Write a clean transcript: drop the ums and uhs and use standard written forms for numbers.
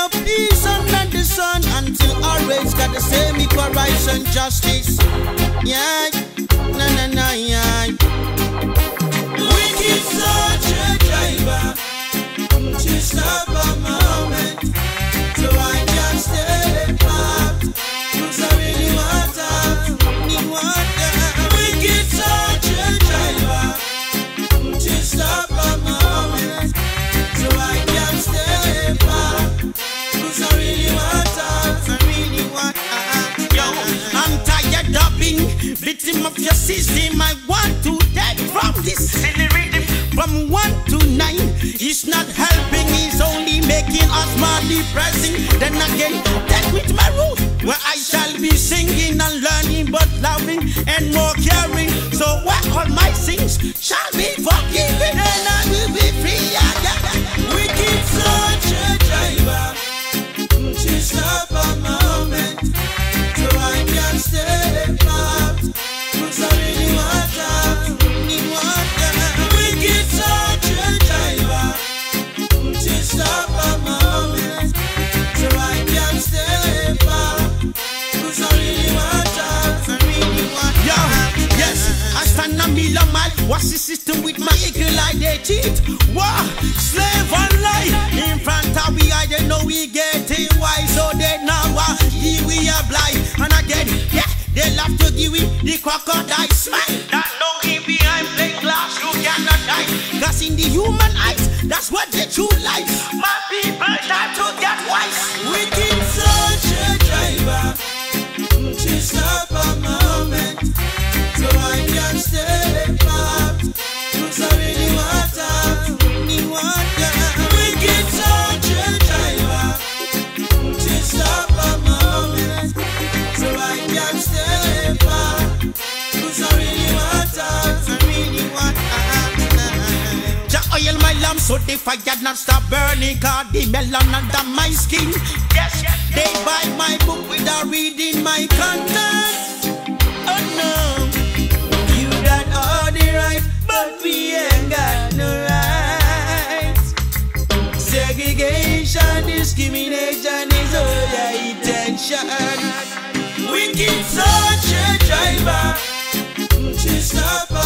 no peace under the sun until our race got the same equal rights and justice. Yeah, yeah. Wicked soldier driver, to stop a moment, so I can stay apart. Cause I really need water. Wicked soldier driver, to stop a moment, so I can stay apart. Cause I really want. Yo, I'm tired of being victim of your system. I want to dead from this silly rhythm. From 1 to 9, it's not helping, it's only making us more depressing. Then again, take me to my roots, where I shall be singing and learning, but loving and more caring. So where all my sins shall be forgiven, and I will be free again. Wicked soldier driver, to stop a moment, so I can stay apart. Cause I really need water. Wicked soldier driver, to stop a moment, so I can stay apart. Cause I really want. Yo, yes, I stand a million miles. What's the system with my eagle eye? They cheat. Wow, slave and lie. In front of we, I don't know we getting wise. So they now we are blind. And again, yeah, they love to give we the crocodile smile. That no him behind plate glass, you cannot die. Cause in the human eyes, that's what they true life. My people time to get wise. Wicked soldier driver, to stop a moment, so I can stay apart. Cause I really need water. Wicked soldier driver, to stop a moment, so I can stay apart. Cause I really want. Jah oil my lamp so the fire not stop burning. Cause the melon under my skin. Yes, they buy my book without reading my content. Oh no, you got all the right, but we ain't got no rights. Segregation, discrimination is all your intention. Wicked soldier driver, to stop